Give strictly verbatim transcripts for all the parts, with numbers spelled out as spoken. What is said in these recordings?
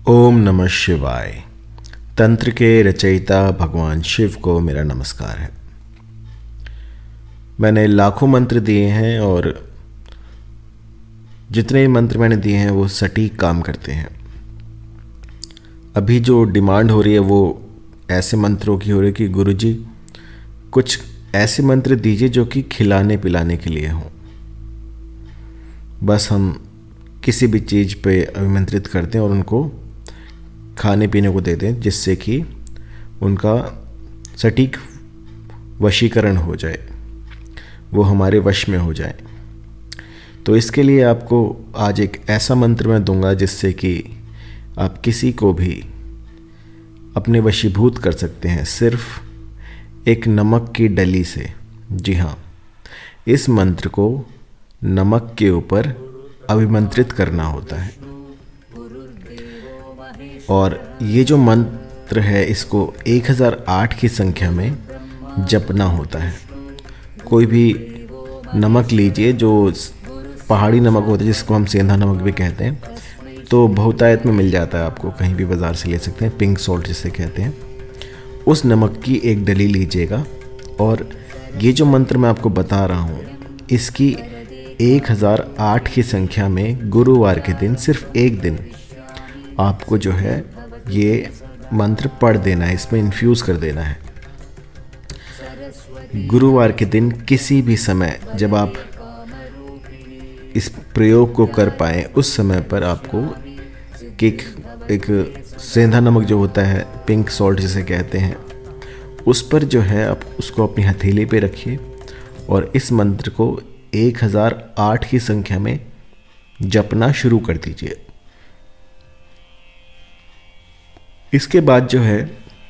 ओम नमः शिवाय। तंत्र के रचयिता भगवान शिव को मेरा नमस्कार है। मैंने लाखों मंत्र दिए हैं और जितने मंत्र मैंने दिए हैं वो सटीक काम करते हैं। अभी जो डिमांड हो रही है वो ऐसे मंत्रों की हो रही है कि गुरुजी कुछ ऐसे मंत्र दीजिए जो कि खिलाने पिलाने के लिए हों। बस हम किसी भी चीज़ पे अभिमंत्रित करते हैं और उनको खाने पीने को देते हैं जिससे कि उनका सटीक वशीकरण हो जाए, वो हमारे वश में हो जाए। तो इसके लिए आपको आज एक ऐसा मंत्र मैं दूंगा जिससे कि आप किसी को भी अपने वशीभूत कर सकते हैं सिर्फ एक नमक की डली से। जी हाँ, इस मंत्र को नमक के ऊपर अभिमंत्रित करना होता है और ये जो मंत्र है इसको एक हज़ार आठ की संख्या में जपना होता है। कोई भी नमक लीजिए, जो पहाड़ी नमक होता है जिसको हम सेंधा नमक भी कहते हैं, तो बहुतायत में मिल जाता है, आपको कहीं भी बाज़ार से ले सकते हैं, पिंक सॉल्ट जिसे कहते हैं। उस नमक की एक डली लीजिएगा और ये जो मंत्र मैं आपको बता रहा हूँ इसकी एक हज़ार आठ की संख्या में गुरुवार के दिन सिर्फ एक दिन आपको जो है ये मंत्र पढ़ देना है, इसमें इन्फ्यूज़ कर देना है। गुरुवार के दिन किसी भी समय जब आप इस प्रयोग को कर पाएँ उस समय पर आपको एक एक सेंधा नमक जो होता है, पिंक सॉल्ट जिसे कहते हैं, उस पर जो है आप उसको अपनी हथेली पे रखिए और इस मंत्र को एक हज़ार आठ की संख्या में जपना शुरू कर दीजिए। इसके बाद जो है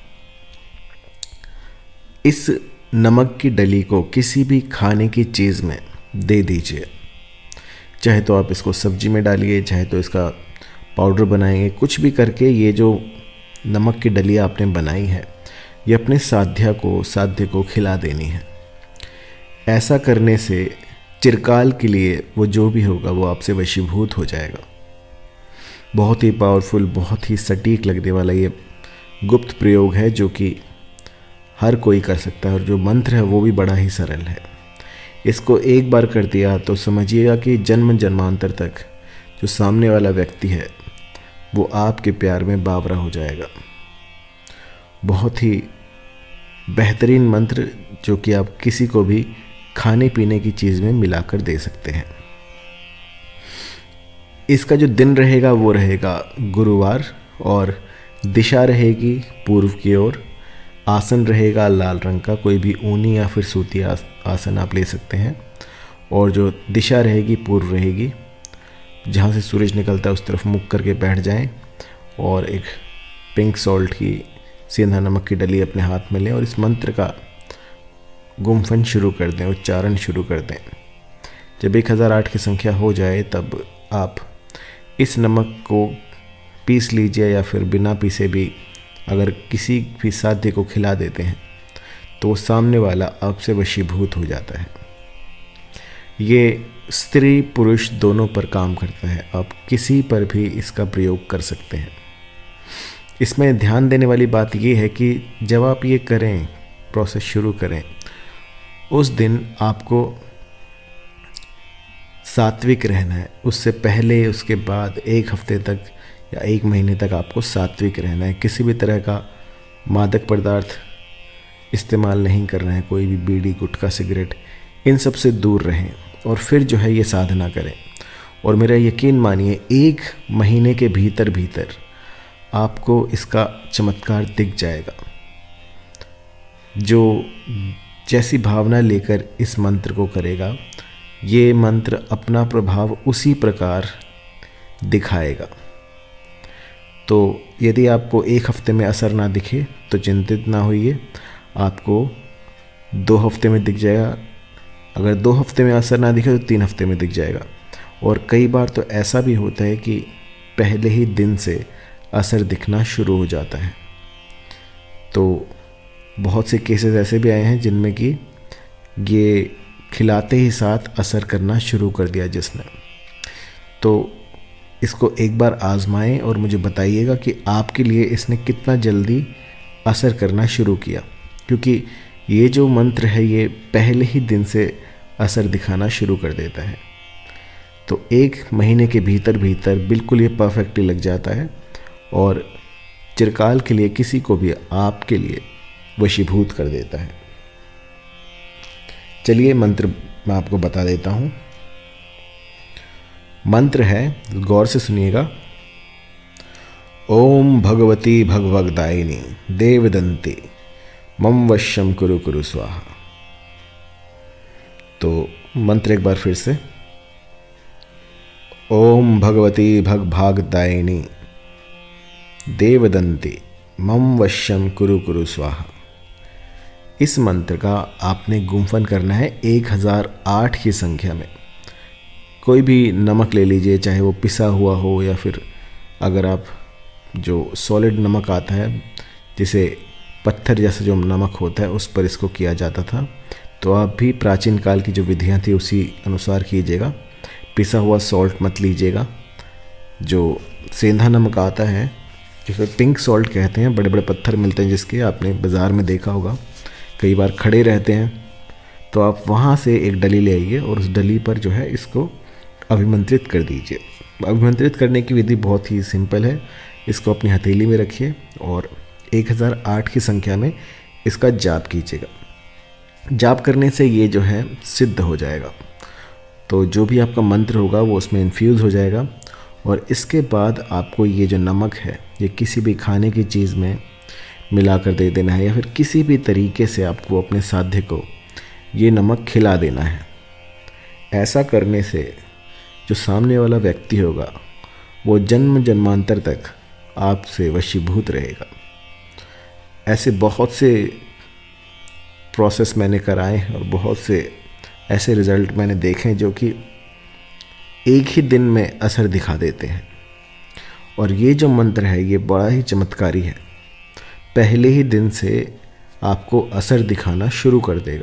इस नमक की डली को किसी भी खाने की चीज़ में दे दीजिए। चाहे तो आप इसको सब्जी में डालिए, चाहे तो इसका पाउडर बनाएंगे, कुछ भी करके ये जो नमक की डली आपने बनाई है ये अपने साध्या को साध्य को खिला देनी है। ऐसा करने से चिरकाल के लिए वो जो भी होगा वो आपसे वशीभूत हो जाएगा। बहुत ही पावरफुल, बहुत ही सटीक लगने वाला ये गुप्त प्रयोग है जो कि हर कोई कर सकता है और जो मंत्र है वो भी बड़ा ही सरल है। इसको एक बार कर दिया तो समझिएगा कि जन्म जन्मांतर तक जो सामने वाला व्यक्ति है वो आपके प्यार में बावरा हो जाएगा। बहुत ही बेहतरीन मंत्र जो कि आप किसी को भी खाने पीने की चीज़ में मिलाकर दे सकते हैं। इसका जो दिन रहेगा वो रहेगा गुरुवार और दिशा रहेगी पूर्व की ओर। आसन रहेगा लाल रंग का, कोई भी ऊनी या फिर सूती आसन आप ले सकते हैं और जो दिशा रहेगी पूर्व रहेगी। जहाँ से सूरज निकलता है उस तरफ मुख करके बैठ जाएं और एक पिंक सॉल्ट की सेंधा नमक की डली अपने हाथ में लें और इस मंत्र का गुम्फन शुरू कर दें, उच्चारण शुरू कर दें। जब एक हज़ार आठ की संख्या हो जाए तब आप इस नमक को पीस लीजिए या फिर बिना पीसे भी अगर किसी भी साध्य को खिला देते हैं तो सामने वाला आपसे वशीभूत हो जाता है। ये स्त्री पुरुष दोनों पर काम करता है, आप किसी पर भी इसका प्रयोग कर सकते हैं। इसमें ध्यान देने वाली बात ये है कि जब आप ये करें, प्रोसेस शुरू करें, उस दिन आपको सात्विक रहना है। उससे पहले, उसके बाद एक हफ्ते तक या एक महीने तक आपको सात्विक रहना है। किसी भी तरह का मादक पदार्थ इस्तेमाल नहीं करना है, कोई भी बीड़ी, गुटखा, सिगरेट, इन सब से दूर रहें और फिर जो है ये साधना करें। और मेरा यकीन मानिए एक महीने के भीतर भीतर आपको इसका चमत्कार दिख जाएगा। जो जैसी भावना लेकर इस मंत्र को करेगा ये मंत्र अपना प्रभाव उसी प्रकार दिखाएगा। तो यदि आपको एक हफ्ते में असर ना दिखे तो चिंतित ना होइए, आपको दो हफ्ते में दिख जाएगा। अगर दो हफ्ते में असर ना दिखे तो तीन हफ्ते में दिख जाएगा। और कई बार तो ऐसा भी होता है कि पहले ही दिन से असर दिखना शुरू हो जाता है। तो बहुत से केसेस ऐसे भी आए हैं जिनमें कि ये खिलाते ही साथ असर करना शुरू कर दिया जिसने। तो इसको एक बार आजमाएं और मुझे बताइएगा कि आपके लिए इसने कितना जल्दी असर करना शुरू किया, क्योंकि ये जो मंत्र है ये पहले ही दिन से असर दिखाना शुरू कर देता है। तो एक महीने के भीतर भीतर बिल्कुल ये परफेक्टली लग जाता है और चिरकाल के लिए किसी को भी आपके लिए वशीभूत कर देता है। चलिए मंत्र मैं आपको बता देता हूँ। मंत्र है, गौर से सुनिएगा। ओम भगवती भगवगदायिनी देवदंते मम वश्यम कुरु कुरु स्वाहा। तो मंत्र एक बार फिर से। ओम भगवती भगभागदायिनी देवदंते मम वश्यम कुरु कुरु स्वाहा। इस मंत्र का आपने गुम्फन करना है एक हज़ार आठ की संख्या में। कोई भी नमक ले लीजिए, चाहे वो पिसा हुआ हो या फिर अगर आप जो सॉलिड नमक आता है जिसे पत्थर जैसा जो नमक होता है उस पर इसको किया जाता था, तो आप भी प्राचीन काल की जो विधियां थी उसी अनुसार कीजिएगा। पिसा हुआ सॉल्ट मत लीजिएगा। जो सेंधा नमक आता है जिसे पिंक सॉल्ट कहते हैं, बड़े बड़े पत्थर मिलते हैं जिसके आपने बाज़ार में देखा होगा, कई बार खड़े रहते हैं, तो आप वहाँ से एक डली ले आइए और उस डली पर जो है इसको अभिमंत्रित कर दीजिए। अभिमंत्रित करने की विधि बहुत ही सिंपल है। इसको अपनी हथेली में रखिए और एक हज़ार आठ की संख्या में इसका जाप कीजिएगा। जाप करने से ये जो है सिद्ध हो जाएगा, तो जो भी आपका मंत्र होगा वो उसमें इन्फ्यूज़ हो जाएगा। और इसके बाद आपको ये जो नमक है ये किसी भी खाने की चीज़ में मिला कर दे देना है, या फिर किसी भी तरीके से आपको अपने साध्य को ये नमक खिला देना है। ऐसा करने से जो सामने वाला व्यक्ति होगा वो जन्म जन्मांतर तक आपसे वशीभूत रहेगा। ऐसे बहुत से प्रोसेस मैंने कराए और बहुत से ऐसे रिज़ल्ट मैंने देखे जो कि एक ही दिन में असर दिखा देते हैं। और ये जो मंत्र है ये बड़ा ही चमत्कारी है, पहले ही दिन से आपको असर दिखाना शुरू कर देगा।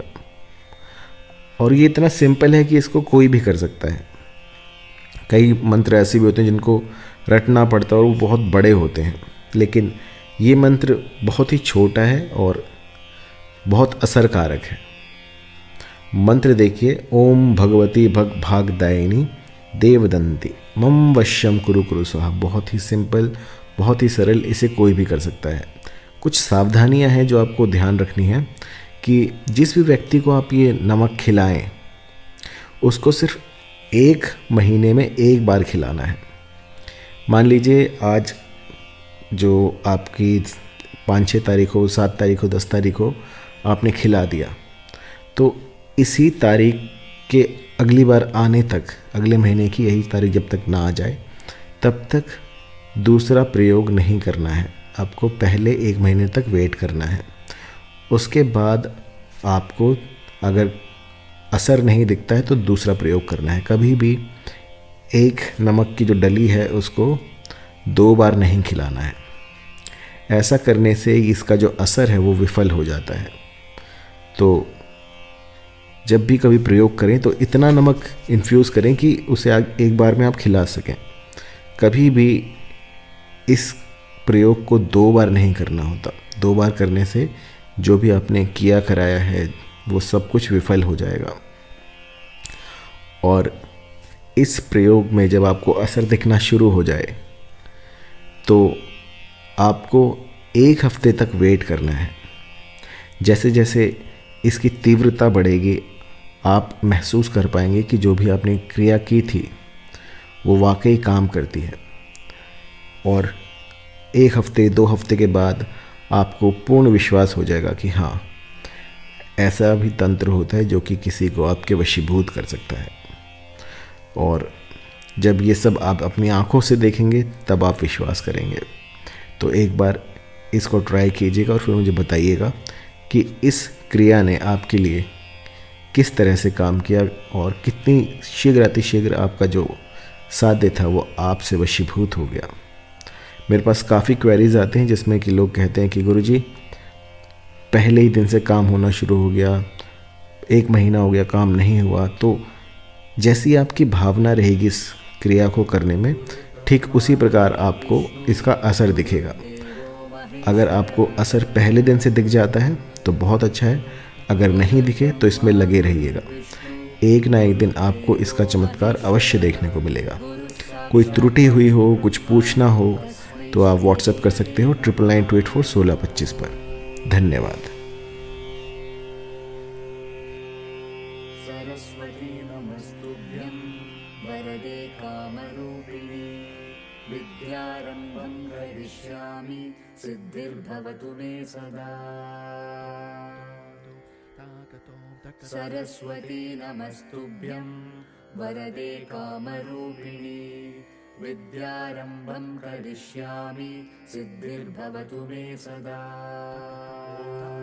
और ये इतना सिंपल है कि इसको कोई भी कर सकता है। कई मंत्र ऐसे भी होते हैं जिनको रटना पड़ता है और वो बहुत बड़े होते हैं, लेकिन ये मंत्र बहुत ही छोटा है और बहुत असरकारक है। मंत्र देखिए, ओम भगवती भग भागदायिनी देवदंती मम वश्यम कुरु कुरु स्वाहा। बहुत ही सिंपल, बहुत ही सरल, इसे कोई भी कर सकता है। कुछ सावधानियां हैं जो आपको ध्यान रखनी है कि जिस भी व्यक्ति को आप ये नमक खिलाएं उसको सिर्फ एक महीने में एक बार खिलाना है। मान लीजिए आज जो आपकी पाँच छः तारीख हो, सात तारीख हो, दस तारीख हो, आपने खिला दिया, तो इसी तारीख के अगली बार आने तक, अगले महीने की यही तारीख जब तक ना आ जाए तब तक दूसरा प्रयोग नहीं करना है। आपको पहले एक महीने तक वेट करना है। उसके बाद आपको अगर असर नहीं दिखता है तो दूसरा प्रयोग करना है। कभी भी एक नमक की जो डली है उसको दो बार नहीं खिलाना है। ऐसा करने से इसका जो असर है वो विफल हो जाता है। तो जब भी कभी प्रयोग करें तो इतना नमक इन्फ्यूज़ करें कि उसे एक बार में आप खिला सकें। कभी भी इस प्रयोग को दो बार नहीं करना होता। दो बार करने से जो भी आपने किया कराया है वो सब कुछ विफल हो जाएगा। और इस प्रयोग में जब आपको असर दिखना शुरू हो जाए तो आपको एक हफ्ते तक वेट करना है। जैसे जैसे इसकी तीव्रता बढ़ेगी आप महसूस कर पाएंगे कि जो भी आपने क्रिया की थी वो वाकई काम करती है। और एक हफ्ते दो हफ्ते के बाद आपको पूर्ण विश्वास हो जाएगा कि हाँ, ऐसा भी तंत्र होता है जो कि किसी को आपके वशीभूत कर सकता है। और जब ये सब आप अपनी आँखों से देखेंगे तब आप विश्वास करेंगे। तो एक बार इसको ट्राई कीजिएगा और फिर मुझे बताइएगा कि इस क्रिया ने आपके लिए किस तरह से काम किया और कितनी शीघ्र अतिशीघ्र आपका जो साध्य था वो आपसे वशीभूत हो गया। मेरे पास काफ़ी क्वेरीज़ आते हैं जिसमें कि लोग कहते हैं कि गुरुजी पहले ही दिन से काम होना शुरू हो गया, एक महीना हो गया काम नहीं हुआ। तो जैसी आपकी भावना रहेगी इस क्रिया को करने में ठीक उसी प्रकार आपको इसका असर दिखेगा। अगर आपको असर पहले दिन से दिख जाता है तो बहुत अच्छा है, अगर नहीं दिखे तो इसमें लगे रहिएगा। एक ना एक दिन आपको इसका चमत्कार अवश्य देखने को मिलेगा। कोई त्रुटि हुई हो, कुछ पूछना हो तो आप व्हाट्सएप कर सकते हो triple nine two eight four सोलह पच्चीस पर। धन्यवाद। सरस्वती नमस्तुभ्यं वरदे कामरूपिणी विद्यारम्भं करिष्यामि सिद्धिर्भवतु मे सदा। सरस्वती नमस्तुभ्यं वरदे कामरूपिणी विद्यारम्भं करिष्यामि सिद्धिर्भवतु मे सदा।